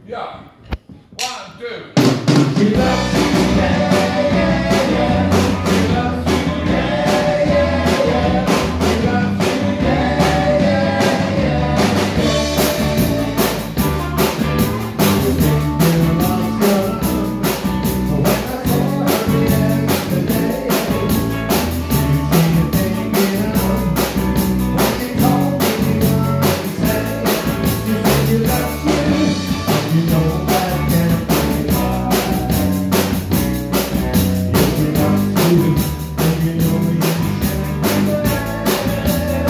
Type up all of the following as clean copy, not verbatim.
Yeah. 1, 2. She loves you, yeah, yeah, yeah. She loves you, yeah, yeah, yeah. She loves you, yeah, yeah, yeah. You think you lost her when I saw her yesterday. You see you thinking of when she called me one day. You said you love you, you know that can't be right. If you love you, then you know you should be there.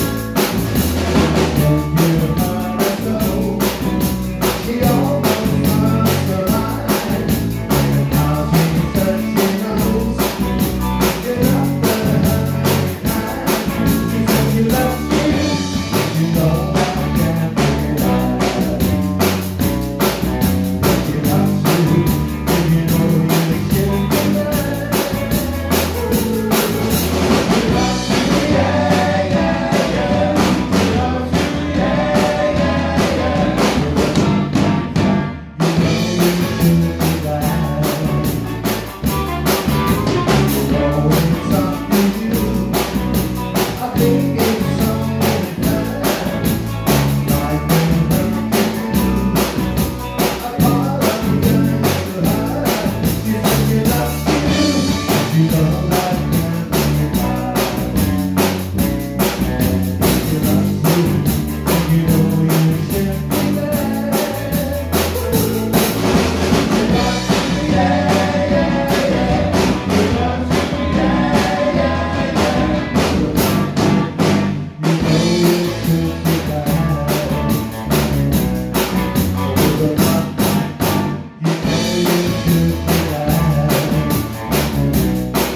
If you heard her go, she almost lost her mind. And now she says she knows you're not the hurting kind. She said you love you, you know that can't be right. If you love you, then you know you should be there. She loves you, yeah, yeah, yeah. She loves you, yeah, yeah, yeah. You know you should be glad. You know it's up to you. I think it's only fair. Like when hurt you, apologize to her. She said she loves you. You know that can't be right. She loves you, and you know you should be there. She loves you, yeah, yeah, yeah. She loves you, yeah, yeah, yeah. You know you should be glad. You know you should be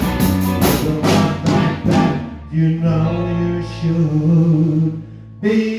glad. You know you should be